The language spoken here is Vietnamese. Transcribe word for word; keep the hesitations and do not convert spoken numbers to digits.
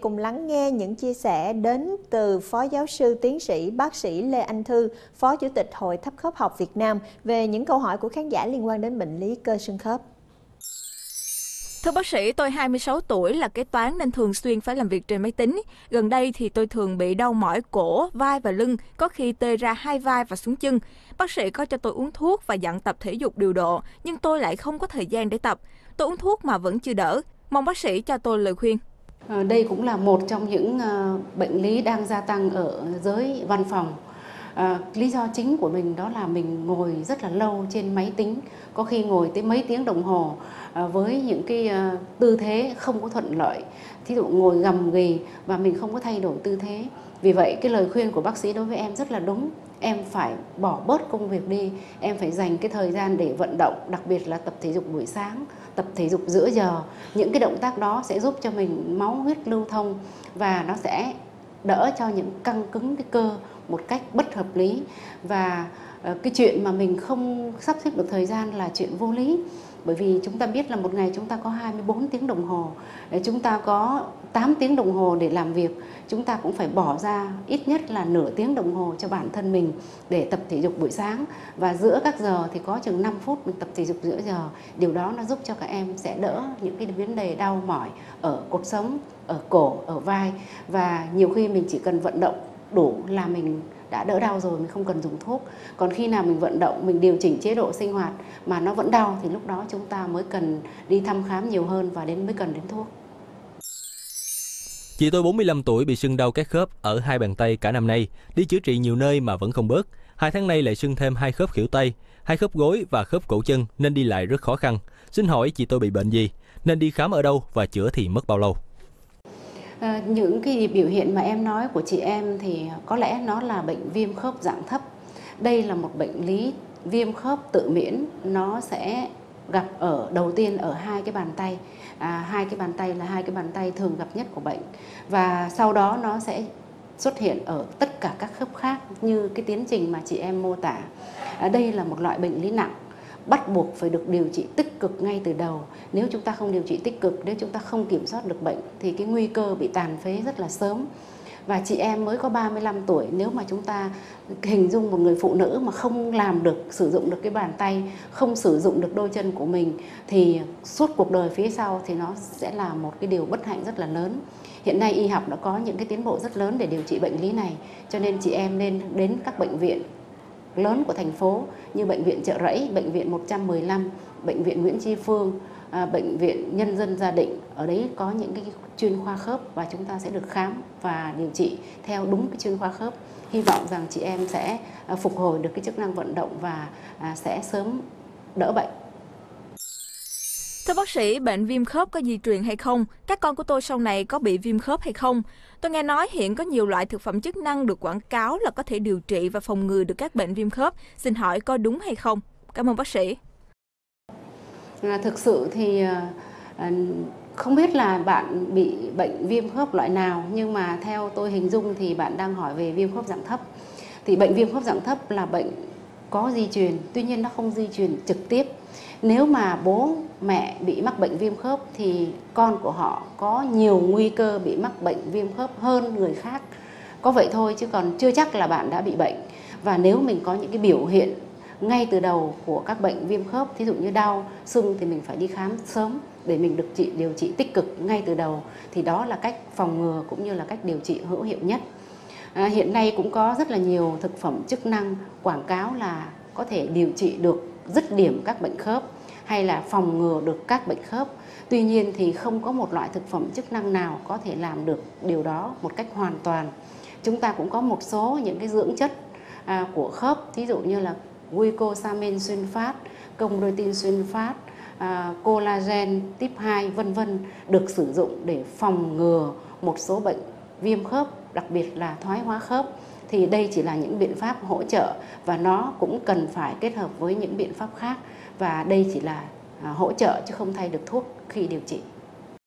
cùng lắng nghe những chia sẻ đến từ Phó Giáo sư Tiến sĩ Bác sĩ Lê Anh Thư, Phó Chủ tịch Hội Thấp khớp học Việt Nam về những câu hỏi của khán giả liên quan đến bệnh lý cơ xương khớp. Thưa bác sĩ, tôi hai mươi sáu tuổi, là kế toán nên thường xuyên phải làm việc trên máy tính. Gần đây thì tôi thường bị đau mỏi cổ, vai và lưng, có khi tê ra hai vai và xuống chân. Bác sĩ có cho tôi uống thuốc và dặn tập thể dục điều độ, nhưng tôi lại không có thời gian để tập. Tôi uống thuốc mà vẫn chưa đỡ. Mong bác sĩ cho tôi lời khuyên. À, đây cũng là một trong những uh, bệnh lý đang gia tăng ở giới văn phòng. À, lý do chính của mình đó là mình ngồi rất là lâu trên máy tính, có khi ngồi tới mấy tiếng đồng hồ à, với những cái uh, tư thế không có thuận lợi, thí dụ ngồi gầm ghì và mình không có thay đổi tư thế. Vì vậy cái lời khuyên của bác sĩ đối với em rất là đúng. Em phải bỏ bớt công việc đi, em phải dành cái thời gian để vận động, đặc biệt là tập thể dục buổi sáng, tập thể dục giữa giờ. Những cái động tác đó sẽ giúp cho mình máu huyết lưu thông và nó sẽ đỡ cho những căng cứng cái cơ một cách bất hợp lý. Và cái chuyện mà mình không sắp xếp được thời gian là chuyện vô lý. Bởi vì chúng ta biết là một ngày chúng ta có hai mươi bốn tiếng đồng hồ, chúng ta có tám tiếng đồng hồ để làm việc, chúng ta cũng phải bỏ ra ít nhất là nửa tiếng đồng hồ cho bản thân mình để tập thể dục buổi sáng. Và giữa các giờ thì có chừng năm phút mình tập thể dục giữa giờ. Điều đó nó giúp cho các em sẽ đỡ những cái vấn đề đau mỏi ở cột sống, ở cổ, ở vai. Và nhiều khi mình chỉ cần vận động đủ là mình đã đỡ đau rồi, mình không cần dùng thuốc. Còn khi nào mình vận động, mình điều chỉnh chế độ sinh hoạt mà nó vẫn đau thì lúc đó chúng ta mới cần đi thăm khám nhiều hơn và đến mới cần đến thuốc. Chị tôi bốn mươi lăm tuổi bị sưng đau các khớp ở hai bàn tay cả năm nay, đi chữa trị nhiều nơi mà vẫn không bớt. Hai tháng nay lại sưng thêm hai khớp khuỷu tay, hai khớp gối và khớp cổ chân nên đi lại rất khó khăn. Xin hỏi chị tôi bị bệnh gì, nên đi khám ở đâu và chữa thì mất bao lâu? À, những cái biểu hiện mà em nói của chị em thì có lẽ nó là bệnh viêm khớp dạng thấp. Đây là một bệnh lý viêm khớp tự miễn, nó sẽ gặp ở đầu tiên ở hai cái bàn tay. À, hai cái bàn tay là hai cái bàn tay thường gặp nhất của bệnh. Và sau đó nó sẽ xuất hiện ở tất cả các khớp khác như cái tiến trình mà chị em mô tả. À, đây là một loại bệnh lý nặng, bắt buộc phải được điều trị tích cực ngay từ đầu. Nếu chúng ta không điều trị tích cực, nếu chúng ta không kiểm soát được bệnh thì cái nguy cơ bị tàn phế rất là sớm. Và chị em mới có ba mươi lăm tuổi, nếu mà chúng ta hình dung một người phụ nữ mà không làm được, sử dụng được cái bàn tay, không sử dụng được đôi chân của mình thì suốt cuộc đời phía sau thì nó sẽ là một cái điều bất hạnh rất là lớn. Hiện nay y học đã có những cái tiến bộ rất lớn để điều trị bệnh lý này, cho nên chị em nên đến các bệnh viện lớn của thành phố như Bệnh viện Chợ Rẫy, Bệnh viện một trăm mười lăm, Bệnh viện Nguyễn Tri Phương, à, Bệnh viện Nhân dân Gia Định. Ở đấy có những cái chuyên khoa khớp và chúng ta sẽ được khám và điều trị theo đúng cái chuyên khoa khớp. Hy vọng rằng chị em sẽ phục hồi được cái chức năng vận động và sẽ sớm đỡ bệnh. Thưa bác sĩ, bệnh viêm khớp có di truyền hay không? Các con của tôi sau này có bị viêm khớp hay không? Tôi nghe nói hiện có nhiều loại thực phẩm chức năng được quảng cáo là có thể điều trị và phòng ngừa được các bệnh viêm khớp. Xin hỏi có đúng hay không? Cảm ơn bác sĩ. À, thực sự thì à, không biết là bạn bị bệnh viêm khớp loại nào, nhưng mà theo tôi hình dung thì bạn đang hỏi về viêm khớp dạng thấp. Thì bệnh viêm khớp dạng thấp là bệnh có di truyền, tuy nhiên nó không di truyền trực tiếp. Nếu mà bố mẹ bị mắc bệnh viêm khớp thì con của họ có nhiều nguy cơ bị mắc bệnh viêm khớp hơn người khác. Có vậy thôi chứ còn chưa chắc là bạn đã bị bệnh. Và nếu mình có những cái biểu hiện ngay từ đầu của các bệnh viêm khớp, thí dụ như đau, sưng thì mình phải đi khám sớm để mình được trị, điều trị tích cực ngay từ đầu. Thì đó là cách phòng ngừa cũng như là cách điều trị hữu hiệu nhất. À, hiện nay cũng có rất là nhiều thực phẩm chức năng quảng cáo là có thể điều trị được dứt điểm các bệnh khớp hay là phòng ngừa được các bệnh khớp. Tuy nhiên thì không có một loại thực phẩm chức năng nào có thể làm được điều đó một cách hoàn toàn. Chúng ta cũng có một số những cái dưỡng chất à, của khớp, ví dụ như là glucosamine sulfat, chondroitin sulfat, à, collagen type hai vân vân được sử dụng để phòng ngừa một số bệnh viêm khớp, đặc biệt là thoái hóa khớp. Thì đây chỉ là những biện pháp hỗ trợ và nó cũng cần phải kết hợp với những biện pháp khác, và đây chỉ là hỗ trợ chứ không thay được thuốc khi điều trị.